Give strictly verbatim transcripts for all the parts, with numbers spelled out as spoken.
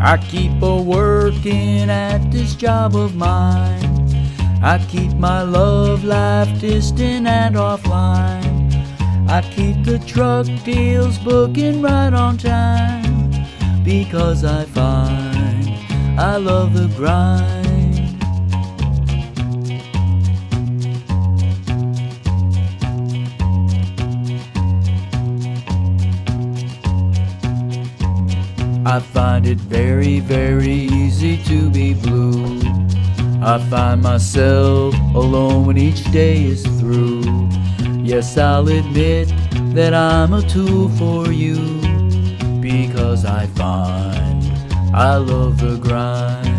I keep a working at this job of mine. I keep my love life distant and offline. I keep the truck deals booking right on time, because I find I love the grind. I find it very, very easy to be blue. I find myself alone when each day is through. Yes, I'll admit that I'm a tool for you, because I find I love the grind.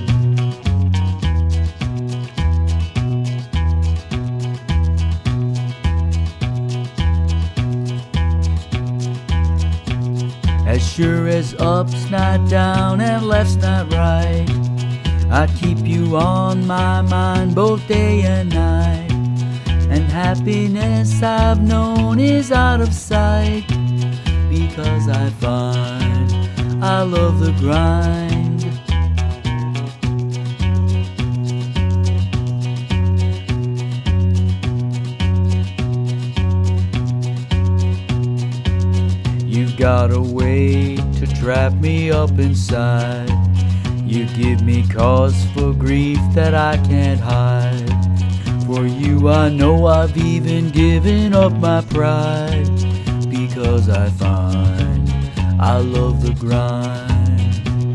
As sure as up's not down and left's not right, I keep you on my mind both day and night. And happiness I've known is out of sight, because I find I love the grind. You've got a way to trap me up inside. You give me cause for grief that I can't hide. For you I know I've even given up my pride, because I find I love the grind.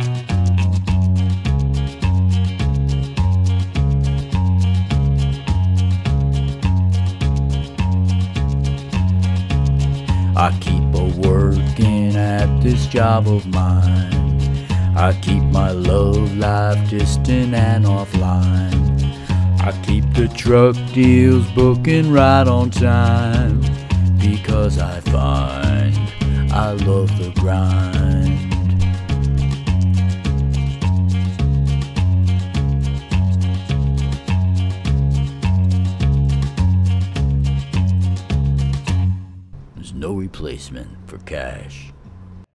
I keep a working at this job of mine. I keep my love life distant and offline. I keep the truck deals booking right on time, because I find I love the grind. There's no replacement for cash.